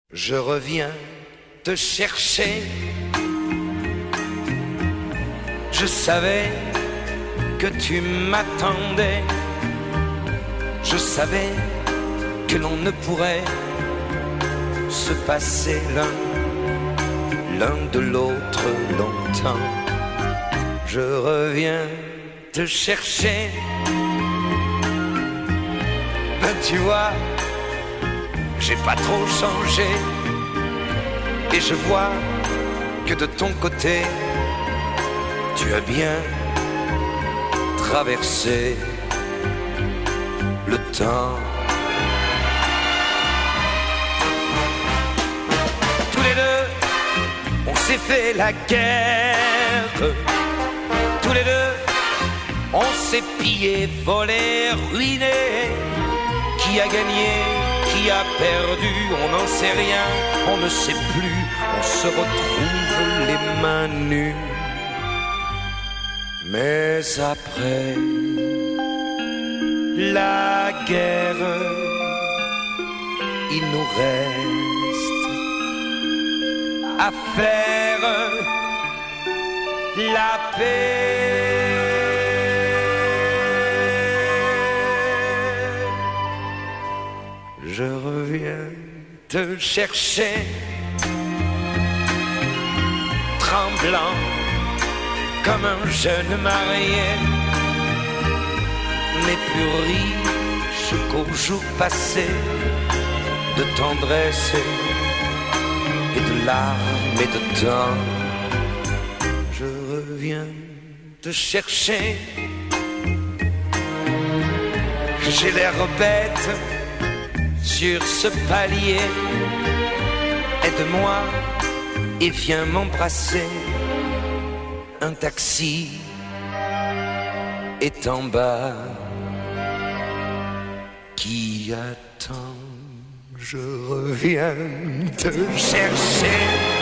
Je reviens te chercher. Je savais que tu m'attendais. Je savais que l'on ne pourrait se passer l'un de l'autre longtemps. Je reviens te chercher. Ben tu vois, j'ai pas trop changé. Et je vois que de ton côté, tu as bien traversé le temps. Tous les deux, on s'est fait la guerre. Tous les deux, on s'est pillé, volé, ruiné. Qui a gagné, qui a perdu, on n'en sait rien, on ne sait plus, on se retrouve les mains nues. Mais après la guerre, il nous reste à faire la paix. Je reviens te chercher, tremblant comme un jeune marié, mais plus riche qu'au jour passé, de tendresse et de larmes et de temps. Je reviens te chercher, j'ai l'air bête sur ce palier, aide-moi et viens m'embrasser. Un taxi est en bas qui attend. Je reviens te chercher.